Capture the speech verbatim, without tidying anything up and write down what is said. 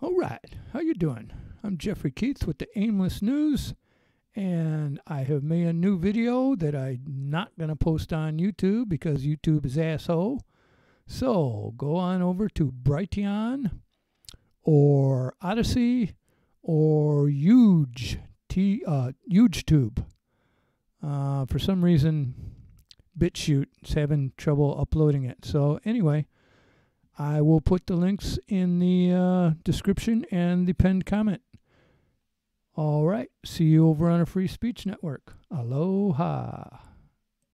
All right, how you doing? I'm Jeffrey Keats with the Aimless News, and I have made a new video that I'm not going to post on YouTube because YouTube is asshole. So go on over to Brighteon or Odyssey or Huge, T, uh, HugeTube. Uh, for some reason, BitChute is having trouble uploading it. So anyway, I will put the links in the uh, description and the pinned comment. All right. See you over on a Free Speech Network. Aloha.